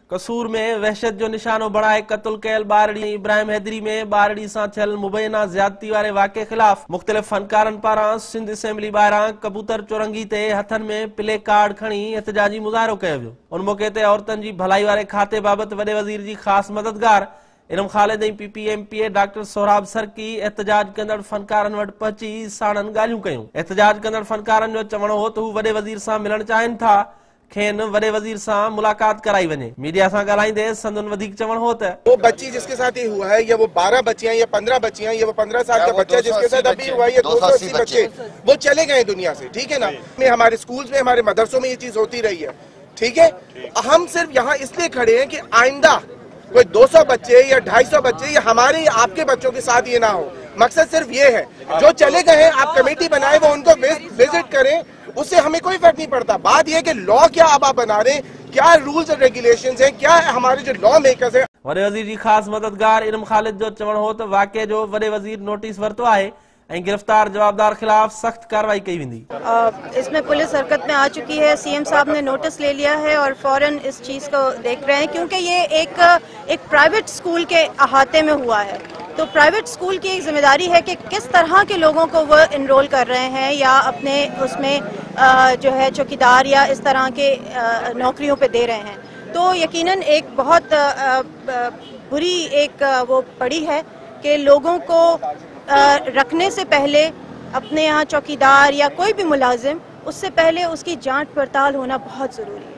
कसूर में वहशत जो निशानो बणाए क़त्ल कयल ॿारड़ी इब्राहिम हैदरी में ॿारड़ी सां थियल मुबैना ज़्यादती वारे वाक़े ख़िलाफ़ मुख़्तलिफ़ फनकारनि पारां सिंध असेंबली ॿाहिरां कबूतर चुरंगी ते हथनि में प्ले कार्ड खणी एहतजाजी मुज़ाहिरो कयो वियो। उन मौक़े ते औरतुनि जी भलाई वारे खाते बाबति वॾे वज़ीर जी ख़ासि मददगार इल्म ख़ालिद ऐं PPMPA डॉक्टर सोहराब सरकी एहतजाज कंदड़ फनकारनि वटि पहुची साणनि ॻाल्हियूं कयूं। एहतजाज कंदड़ फनकारनि जो चवणो हो त हू वॾे वज़ीर सां मिलणु चाहिनि था, खेन वडे वजीर सां मुलाकात कराई वने। मीडिया सां ॻाल्हाईंदे संदन वधीक चवण हो त वो बच्ची जिसके साथ ये हुआ है, या वो 12 बच्चियां या 15 बच्चियां, या वो 15 साल का बच्चा जिसके साथ अभी हुआ है, ये 280 बच्चे वो चले गए दुनिया से, ठीक है ना। में हमारे स्कूल्स में, हमारे मदरसों में ये चीज होती रही है, ठीक है। हम सिर्फ यहाँ इसलिए खड़े हैं कि आइंदा कोई 200 बच्चे या 250 बच्चे या हमारे या आपके बच्चों के साथ ये ना हो। मकसद सिर्फ ये है, जो चले गए हैं आप कमेटी बनाए, वो उनको विजिट करें, उससे हमें कोई फर्क नहीं पड़ता। बात यह है कि लॉ क्या अब आप बना रहे हैं, क्या रूल्स एंड रेगुलेशंस हैं, क्या हमारे जो लॉ मेकर्स हैं। वडे वजीर जी खास मददगार इल्म ख़ालिद जो चवण हो त वाक़े जो वडे वजीर नोटिस वरतो आहे ऐं गिरफ्तार जवाबदार खिलाफ सख्त कार्रवाई की वेंदी। इसमें पुलिस हरकत में आ चुकी है, CM साहब ने नोटिस ले लिया है और फौरन इस चीज़ को देख रहे हैं, क्योंकि ये एक प्राइवेट स्कूल के अहाते में हुआ है। तो प्राइवेट स्कूल की एक जिम्मेदारी है कि किस तरह के लोगों को वो इनरोल कर रहे हैं या अपने उसमें जो है चौकीदार या इस तरह के नौकरियों पे दे रहे हैं। तो यकीनन एक बहुत बुरी एक वो पड़ी है कि लोगों को रखने से पहले अपने यहाँ चौकीदार या कोई भी मुलाजिम, उससे पहले उसकी जांच पड़ताल होना बहुत ज़रूरी है।